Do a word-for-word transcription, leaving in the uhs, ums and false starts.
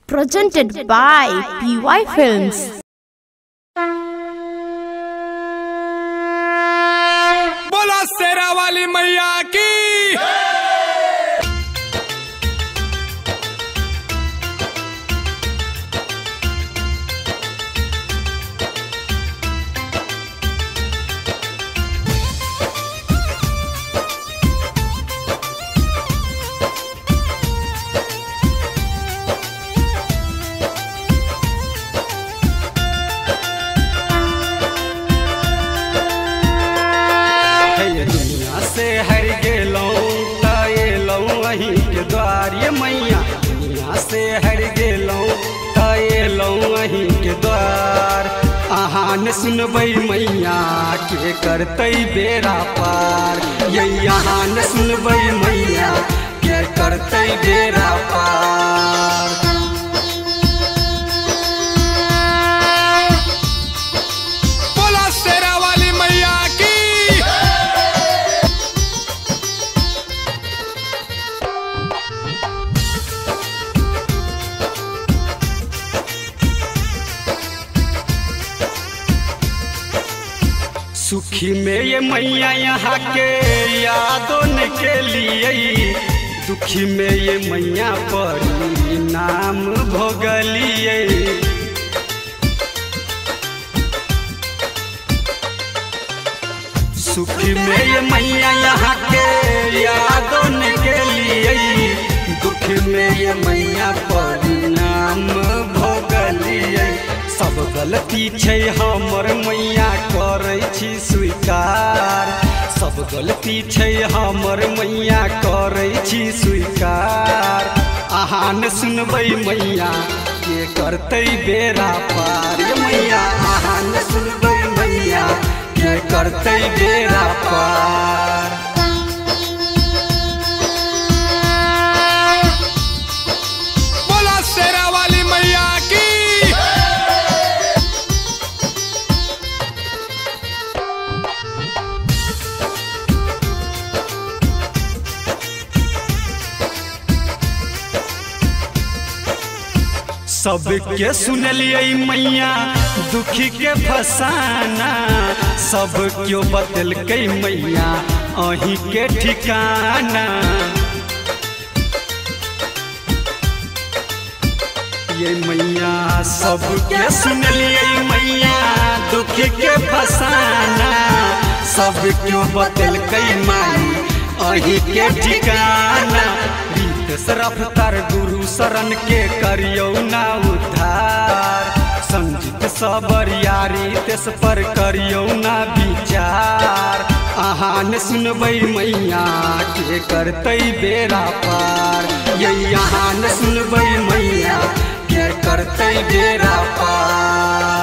Presented by P Y Films. बोला शेरा वाली मैया की। से हर गेलों तायेलों वहीं के द्वार ये मैया, दुनिया से हर गेलों तायेलों वहीं के द्वार। आहान सुनबई मैया के करतई बेरा पार, यही आहान सुनबई मैया के करतई बेरा पार। बोला शेरा वाली मैया की। सुखी में ये मैया यहाँ के यादों के लिए, दुखी में ये मैया पर नाम भोगलिए। सुखी में ये मैया यहाँ के यादों के लिए, दुखी में ये मैया पर नाम भोगलिए। सब गलती छै हमर मैया करै छी स्वीकार, सब गलती छै हमर मैया करै छी स्वीकार। आहान सुनबै मैया के करतै बेरा पार, ये मैया आहान सुनबै मैया के करतै बेरा पार। बोला शेरा वाली मैया की। सबके सुनलिए मैया दुखी के फसाना, सब क्यों बदल गई मैया अही के ठिकाना। ये मैया सबके सुनलिए मैया दुखी के फसाना, सब क्यों बदल गई माई अही के ठिकाना। रफ्तार गुरु शरण के करियो ना उद्धार, संजीत सबर यारी तेस पर करियो ना विचार। आहान सुनबै मैया के करतई बेरा पार, यही आहान सुनबै मैया के करतई बेरा पार।